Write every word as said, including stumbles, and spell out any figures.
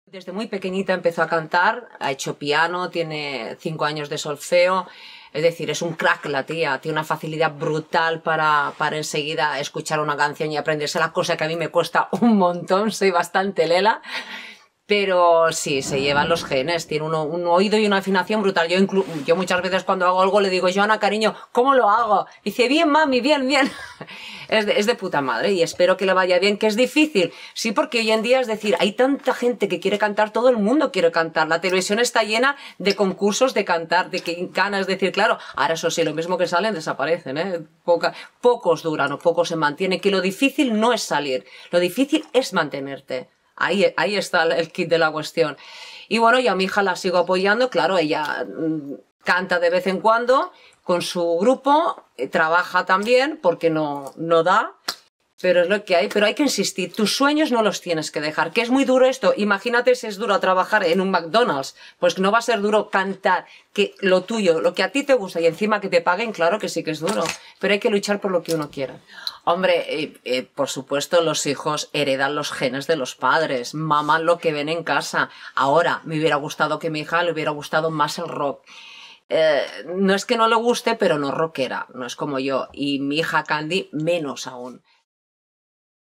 Desde muy pequeñita empezó a cantar, ha hecho piano, tiene cinco años de solfeo, es decir, es un crack la tía, tiene una facilidad brutal para, para enseguida escuchar una canción y aprenderse la cosa que a mí me cuesta un montón, soy bastante lela. Pero sí, se llevan los genes, tiene uno, un oído y una afinación brutal. Yo, inclu yo muchas veces cuando hago algo le digo, Joana, cariño, ¿cómo lo hago? Y dice, bien, mami, bien, bien. Es de, es de puta madre y espero que le vaya bien, que es difícil. Sí, porque hoy en día, es decir, hay tanta gente que quiere cantar, todo el mundo quiere cantar. La televisión está llena de concursos de cantar, de que ganas, es decir, claro, ahora eso sí, lo mismo que salen desaparecen, ¿eh? Poca, pocos duran o pocos se mantienen, que lo difícil no es salir, lo difícil es mantenerte. Ahí, ahí está el kit de la cuestión. Y bueno, yo a mi hija la sigo apoyando, claro, ella mmm, canta de vez en cuando con su grupo, eh, trabaja también porque no, no da, pero es lo que hay, pero hay que insistir, tus sueños no los tienes que dejar, que es muy duro esto, imagínate si es duro trabajar en un McDonald's, pues no va a ser duro cantar, que lo tuyo, lo que a ti te gusta y encima que te paguen, claro que sí que es duro, pero hay que luchar por lo que uno quiera. Hombre, eh, eh, por supuesto los hijos heredan los genes de los padres, maman lo que ven en casa. Ahora, me hubiera gustado que a mi hija le hubiera gustado más el rock. Eh, no es que no le guste, pero no rockera, no es como yo, y mi hija Candy menos aún.